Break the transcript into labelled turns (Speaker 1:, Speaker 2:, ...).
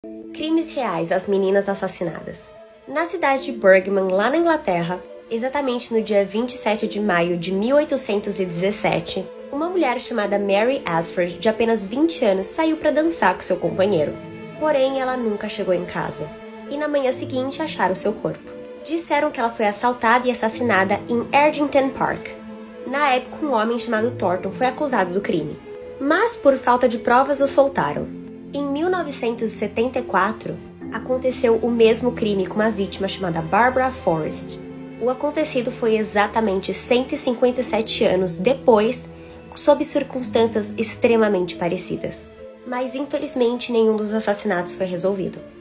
Speaker 1: Crimes reais às meninas assassinadas. Na cidade de Bergman, lá na Inglaterra, exatamente no dia 27 de maio de 1817, uma mulher chamada Mary Ashford, de apenas 20 anos, saiu para dançar com seu companheiro. Porém, ela nunca chegou em casa. E na manhã seguinte acharam seu corpo. Disseram que ela foi assaltada e assassinada em Erdington Park. Na época, um homem chamado Thornton foi acusado do crime. Mas, por falta de provas, o soltaram. Em 1974, aconteceu o mesmo crime com uma vítima chamada Barbara Forrest. O acontecido foi exatamente 157 anos depois, sob circunstâncias extremamente parecidas. Mas, infelizmente, nenhum dos assassinatos foi resolvido.